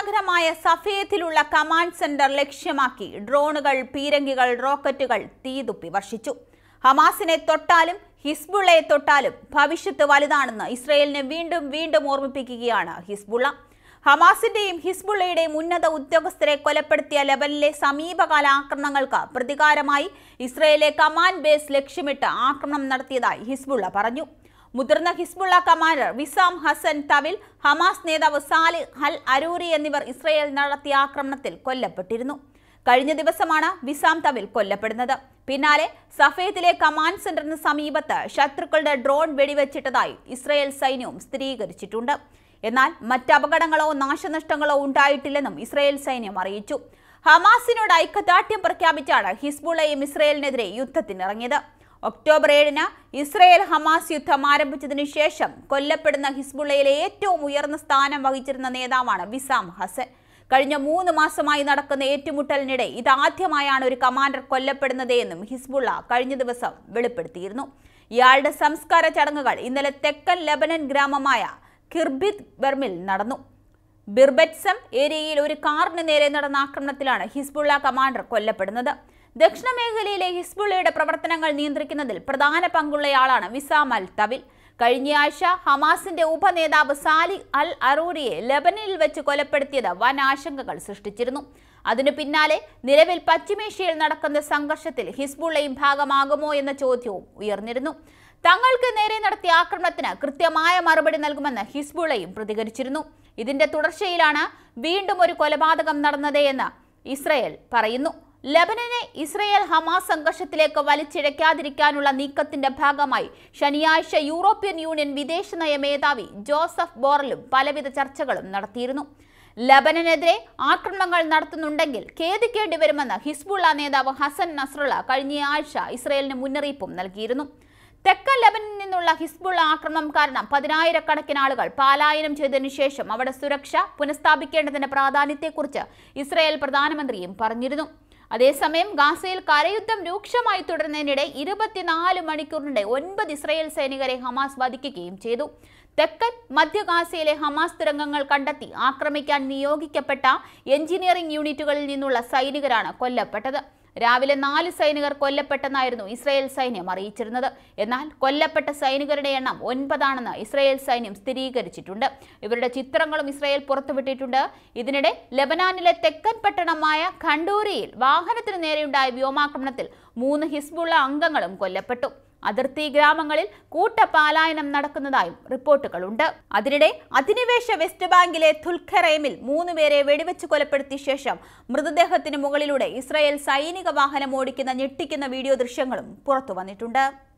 നഗരമായ സഫേത്തിലുള്ള command centre ലക്ഷ്യമാക്കി ഡ്രോണുകൾ, പീരങ്കികൾ, റോക്കറ്റുകൾ തീതുപ്പി വർഷിച്ചു. ഹമാസിനെ തൊട്ടാലും ഹിസ്ബുള്ളയെ തൊട്ടാലും ഭവിഷ്യത്ത് വലുതാണെന്ന് ഇസ്രയേലിനെ വീണ്ടും വീണ്ടും ഓർമ്മിപ്പിക്കുകയാണ് ഹിസ്ബുള്ള. ഹമാസിന്റെയും ഹിസ്ബുള്ളയുടെയും ഉന്നത ഉദ്യോഗസ്ഥരെ കൊലപ്പെടുത്തിയ ലെബനിലെ സമീപകാല ആക്രമണങ്ങൾക്ക് പ്രതികാരമായി ഇസ്രയേലിലെ കമാൻഡ് ബേസ് ലക്ഷ്യമിട്ട് ആക്രമണം നടത്തിയതായി ഹിസ്ബുള്ള പറഞ്ഞു. മുതിർന്ന Hezbollah commander Wissam Hassan Tawil, Hamas നേതാവ് സാലിഹ് അൽ അരൂരി എന്നിവർ ഇസ്രയേൽ നടത്തിയ ആക്രമണത്തിൽ കൊല്ലപ്പെട്ടിരുന്നു. കഴിഞ്ഞ ദിവസമാണ് വിസാം തവിൽ കൊല്ലപ്പെടുന്നത്. പിന്നാലെ സഫേത്തിലെ കമാൻഡ് സെന്ററിന് സമീപത്ത് ശത്രുക്കളുടെ ഡ്രോൺ വെടിവെച്ചിട്ടതായി ഇസ്രയേൽ സൈന്യവും സ്ഥിരീകരിച്ചിട്ടുണ്ട്. എന്നാൽ മറ്റ് അപകടങ്ങളോ നാശനഷ്ടങ്ങളോ ഉണ്ടായിട്ടില്ലെന്നും ഇസ്രയേൽ സൈന്യം അറിയിച്ചു. ഹമാസിനോട് ഐക്യദാർഢ്യം പ്രഖ്യാപിച്ചാണ് ഹിസ്ബുള്ളയും ഇസ്രയേലിനെതിരെ യുദ്ധത്തിനിറങ്ങിയത്. ഒക്ടോബർ 7-ന് ഇസ്രയേൽ ഹമാസ് യുദ്ധം ആരംഭിച്ചതിനു ശേഷം കൊല്ലപ്പെടുന്ന ഹിസ്ബുള്ളയിലെ ഏറ്റവും ഉയർന്ന സ്ഥാനം വഹിച്ചിരുന്ന നേതാവാണ് വിസാം ഹസൻ. കഴിഞ്ഞ 3 മാസമായി നടക്കുന്ന ഏറ്റുമുട്ടലിനിടെ ഇതാദ്യമായാണ് ഒരു കമാൻഡർ കൊല്ലപ്പെടുന്നത് എന്നും ഹിസ്ബുള്ള കഴിഞ്ഞ ദിവസം വെളിപ്പെടുത്തിയിരുന്നു. ഇയാളുടെ സംസ്കാര ചടങ്ങുകൾ ഇന്നലെ തെക്കൻ ലെബനൻ ഗ്രാമമായ കിർബിത് ബെർമിൽ നടന്നു. ബിർബെറ്റ്സം ഏരിയയിൽ ഒരു കാറിന് നേരെ നടന്ന ആക്രമണത്തിലാണ് ഹിസ്ബുള്ള കമാൻഡർ കൊല്ലപ്പെടുന്നത്. ദക്ഷിണ മേഖലയിലെ ഹിസ്ബുള്ളയുടെ പ്രവർത്തനങ്ങൾ നിയന്ത്രിക്കുന്നതിൽ പ്രധാന പങ്കുള്ളയാളാണ് വിസാം അൽ തവിൽ. കഴിഞ്ഞയാഴ്ച ഹമാസിന്റെ ഉപനേതാവ് സാലിഹ് അൽ അറൂരിയെ ലെബനിൽ വെച്ച് കൊലപ്പെടുത്തിയത് വൻ ആശങ്കകൾ സൃഷ്ടിച്ചിരുന്നു. അതിനു പിന്നാലെ നിലവിൽ പശ്ചിമേഷ്യയിൽ നടക്കുന്ന സംഘർഷത്തിൽ ഹിസ്ബുള്ളയും ഭാഗമാകുമോ എന്ന ചോദ്യവും ഉയർന്നിരുന്നു. തങ്ങൾക്ക് നേരെ നടത്തിയ ആക്രമണത്തിന് കൃത്യമായ മറുപടി നൽകുമെന്ന് ഹിസ്ബുള്ളയും പ്രതികരിച്ചിരുന്നു. ഇതിന്റെ തുടർച്ചയിലാണ് വീണ്ടും ഒരു കൊലപാതകം നടന്നത് എന്ന് ഇസ്രയേൽ പറയുന്നു. ലെബനനെ ഇസ്രയേൽ ഹമാസ് സംഘർഷത്തിലേക്ക് വലിച്ചിഴക്കാതിരിക്കാനുള്ള നീക്കത്തിന്റെ ഭാഗമായി ശനിയാഴ്ച യൂറോപ്യൻ യൂണിയൻ വിദേശനയ മേധാവി ജോസഫ് ബോറലും പലവിധ ചർച്ചകളും നടത്തിയിരുന്നു. ലെബനനെതിരെ ആക്രമണങ്ങൾ നടത്തുന്നുണ്ടെങ്കിൽ ഖേദിക്കേണ്ടി വരുമെന്ന് ഹിസ്ബുള്ള നേതാവ് ഹസൻ നസ്രള്ള കഴിഞ്ഞയാഴ്ച ഇസ്രയേലിന് മുന്നറിയിപ്പും നൽകിയിരുന്നു. തെക്കൻ ലെബനിൽ നിന്നുള്ള ഹിസ്ബുള്ള ആക്രമണം കാരണം 10,000-കണക്കിന് ആളുകൾ പലായനം ചെയ്തതിനു ശേഷം അവിടെ സുരക്ഷ പുനഃസ്ഥാപിക്കേണ്ടതിന്റെ പ്രാധാന്യത്തെക്കുറിച്ച് ഇസ്രയേൽ പ്രധാനമന്ത്രിയും പറഞ്ഞിരുന്നു. അതേസമയം ഗാസയിൽ കരയുദ്ധം രൂക്ഷമായി തുടരുന്നതിനിടെ 24 മണിക്കൂറിനിടെ 9 ഇസ്രയേൽ സൈനികരെ ഹമാസ് വധിക്കുകയും ചെയ്തു. തെക്കൻ മധ്യ ഗാസയിലെ ഹമാസ് തുരങ്കങ്ങൾ കണ്ടെത്തി ആക്രമിക്കാൻ നിയോഗിക്കപ്പെട്ട എഞ്ചിനീയറിംഗ് യൂണിറ്റുകളിൽ നിന്നുള്ള സൈനികരാണ് കൊല്ലപ്പെട്ടത്. രാവിലെ 4 സൈനികർ കൊല്ലപ്പെട്ടെന്നായിരുന്നു ഇസ്രയേൽ സൈന്യം അറിയിച്ചിരുന്നത്. എന്നാൽ കൊല്ലപ്പെട്ട സൈനികരുടെ എണ്ണം 9 ആണെന്ന് ഇസ്രയേൽ സൈന്യം സ്ഥിരീകരിച്ചിട്ടുണ്ട്. ഇവരുടെ ചിത്രങ്ങളും ഇസ്രയേൽ പുറത്തുവിട്ടിട്ടുണ്ട്. ഇതിനിടെ ലെബനാനിലെ തെക്കൻ പട്ടണമായ ഖണ്ടൂരിയിൽ വാഹനത്തിനു നേരെയുണ്ടായ വ്യോമാക്രമണത്തിൽ 3 ഹിസ്ബുള്ള അംഗങ്ങളും കൊല്ലപ്പെട്ടു. അതിർത്തി ഗ്രാമങ്ങളിൽ കൂട്ടപാലായനം നടക്കുന്നതായും റിപ്പോർട്ടുകളുണ്ട്. അതിനിടെ അധിനിവേശ വെസ്റ്റ് ബാങ്കിലെ തുൽഖറൈമിൽ 3 പേരെ വെടിവെച്ച് കൊലപ്പെടുത്തിയ ശേഷം മൃതദേഹത്തിന് മുകളിലൂടെ ഇസ്രയേൽ സൈനിക വാഹനം ഓടിക്കുന്ന ഞെട്ടിക്കുന്ന വീഡിയോ ദൃശ്യങ്ങളും പുറത്തു വന്നിട്ടുണ്ട്.